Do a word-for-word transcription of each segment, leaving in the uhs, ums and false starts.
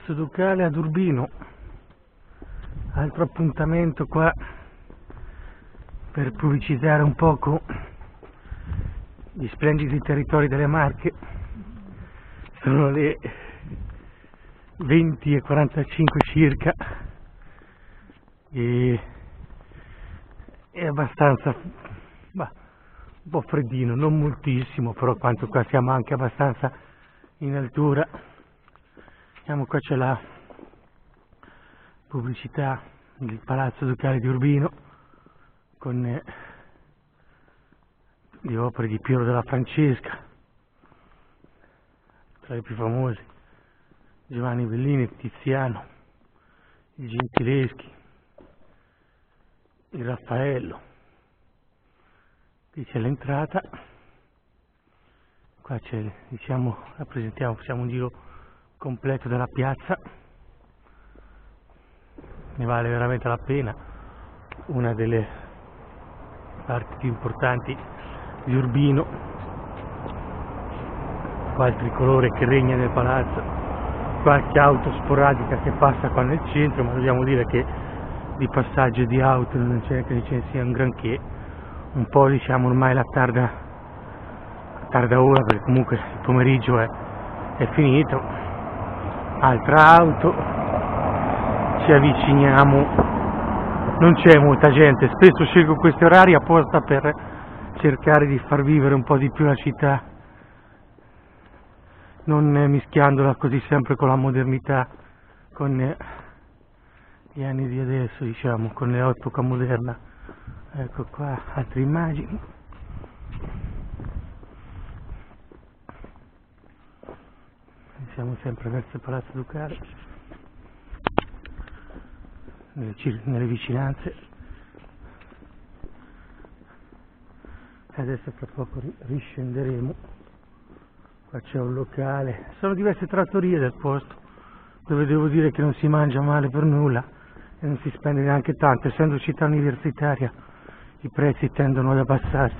Palazzo Ducale ad Urbino, altro appuntamento qua per pubblicizzare un poco gli splendidi territori delle Marche. Sono le venti e quarantacinque circa e è abbastanza, bah, un po' freddino, non moltissimo, però quanto qua siamo anche abbastanza in altura. Vediamo, qua c'è la pubblicità del Palazzo Ducale di Urbino con eh, le opere di Piero della Francesca, tra le più famose Giovanni Bellini, Tiziano, il Gentileschi, il Raffaello. Qui c'è l'entrata, qua c'è, diciamo, rappresentiamo, facciamo un giro completo della piazza, ne vale veramente la pena, una delle parti più importanti di Urbino. Qua il tricolore che regna nel palazzo, qualche auto sporadica che passa qua nel centro, ma dobbiamo dire che di passaggio di auto non c'è che ce ne sia un granché, un po', diciamo, ormai la tarda, tarda ora, perché comunque il pomeriggio è, è finito. Altra auto, ci avviciniamo, non c'è molta gente, spesso scelgo questi orari apposta per cercare di far vivere un po' di più la città, non mischiandola così sempre con la modernità, con gli anni di adesso, diciamo, con l'epoca moderna. Ecco qua altre immagini. Siamo sempre verso il Palazzo Ducale, nelle, nelle vicinanze, e adesso tra poco riscenderemo. Qua c'è un locale, sono diverse trattorie del posto, dove devo dire che non si mangia male per nulla e non si spende neanche tanto, essendo città universitaria i prezzi tendono ad abbassarsi,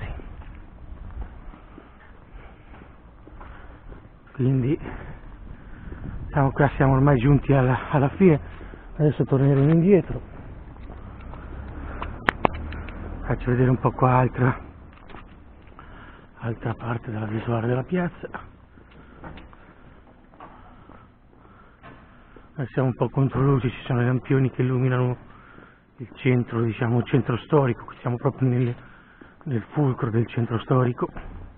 quindi siamo qua, siamo ormai giunti alla, alla fine. Adesso torneremo indietro, faccio vedere un po' qua altra altra parte della visuale della piazza. Siamo un po' contro luce, ci sono i lampioni che illuminano il centro, diciamo il centro storico. Qui siamo proprio nel, nel fulcro del centro storico.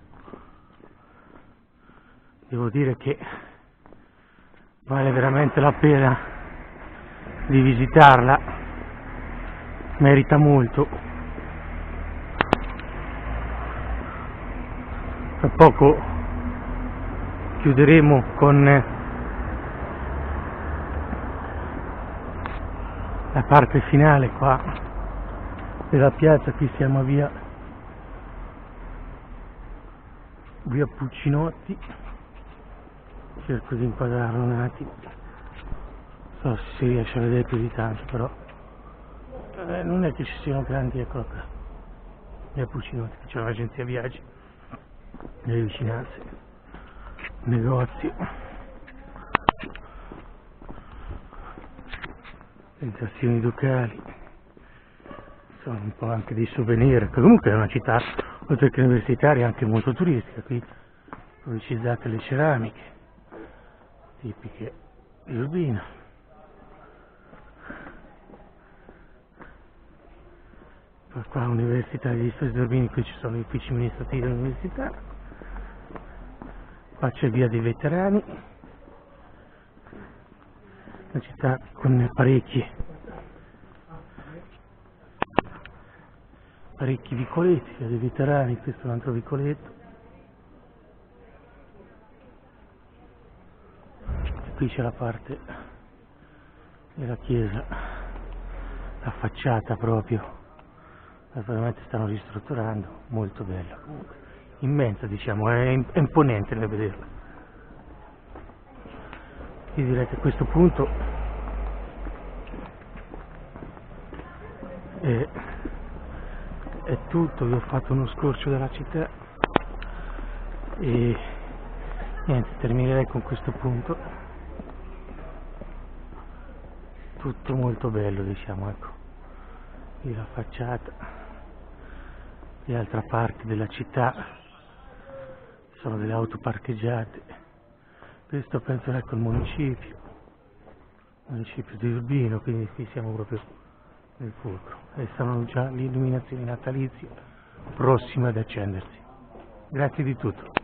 Devo dire che vale veramente la pena di visitarla, merita molto. Tra poco chiuderemo con la parte finale qua della piazza. Qui siamo a via via Puccinotti, cerco di inquadrarlo un attimo, non so se si riesce a vedere più di tanto, però eh, non è che ci siano grandi, eccolo qua, via Puccinotti, c'è un'agenzia viaggi nelle vicinanze, negozio, sensazioni ducali, sono un po' anche dei souvenir, che comunque è una città, oltre che universitaria, anche molto turistica. Qui pubblicizzate le ceramiche tipiche di Urbino. Poi qua Università degli Studi di Urbino, qui ci sono gli uffici amministrativi dell'università. Qua c'è via dei Veterani, una città con parecchi parecchi vicoletti, via dei Veterani, questo è un altro vicoletto. E qui c'è la parte della chiesa, la facciata proprio, naturalmente stanno ristrutturando, molto bella comunque, immensa, diciamo, è, è imponente nel vederla. Io direi che a questo punto è, è tutto, vi ho fatto uno scorcio della città e niente, terminerei con questo punto. tutto molto bello, diciamo, ecco, qui la facciata, le altre parti della città sono delle auto parcheggiate. Questo penso ecco il municipio, municipio di Urbino, quindi qui siamo proprio nel fulcro e stanno già le illuminazioni natalizie prossime ad accendersi. Grazie di tutto.